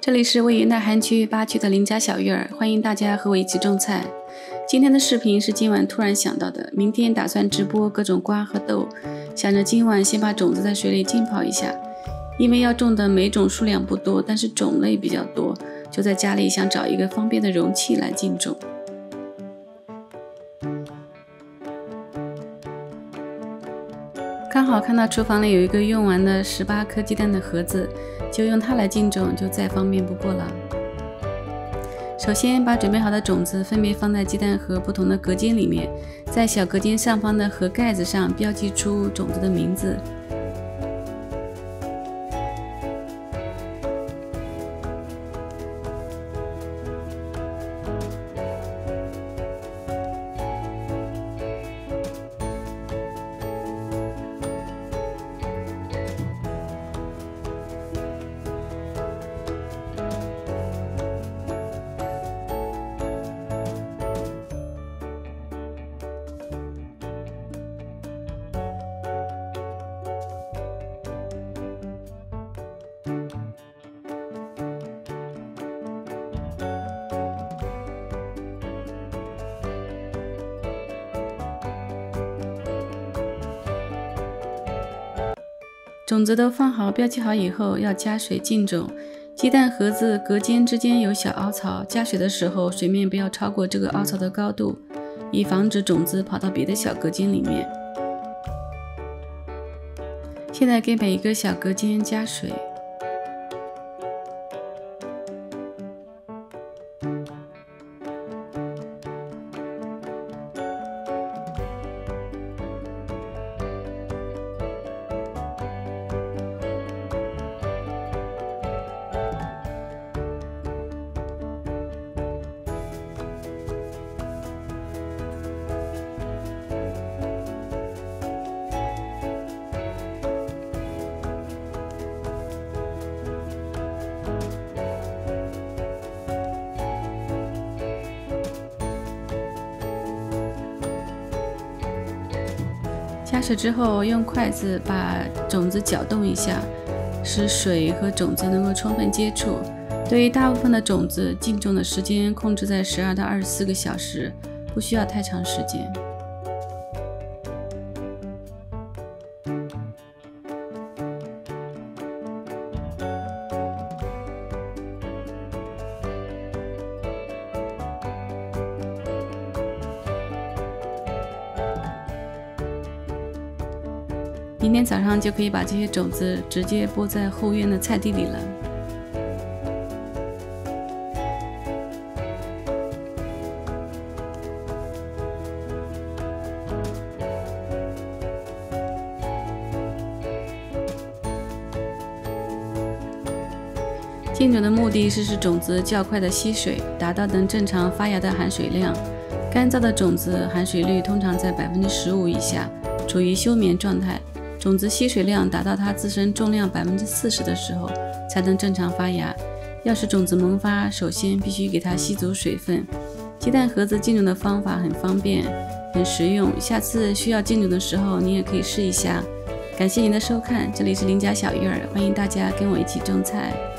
这里是位于内涵区8区的邻家小院儿，欢迎大家和我一起种菜。今天的视频是今晚突然想到的，明天打算直播各种瓜和豆，想着今晚先把种子在水里浸泡一下。因为要种的每种数量不多，但是种类比较多，就在家里想找一个方便的容器来浸种。刚好看到厨房里有一个用完的18颗鸡蛋的盒子，就用它来浸种，就再方便不过了。首先把准备好的种子分别放在鸡蛋盒不同的隔间里面，在小隔间上方的盒盖子上标记出种子的名字。种子都放好标记好以后，要加水浸种。鸡蛋盒子隔间之间有小凹槽，加水的时候水面不要超过这个凹槽的高度，以防止种子跑到别的小隔间里面。现在给每一个小隔间加水。加水之后，用筷子把种子搅动一下，使水和种子能够充分接触。对于大部分的种子，浸种的时间控制在12到24个小时，不需要太长时间。明天早上就可以把这些种子直接播在后院的菜地里了。浸种的目的是使种子较快的吸水，达到能正常发芽的含水量。干燥的种子含水率通常在15%以下，处于休眠状态。种子吸水量达到它自身重量40%的时候，才能正常发芽。要使种子萌发，首先必须给它吸足水分。鸡蛋盒子浸种的方法很方便，很实用。下次需要浸种的时候，你也可以试一下。感谢您的收看，这里是邻家小院儿，欢迎大家跟我一起种菜。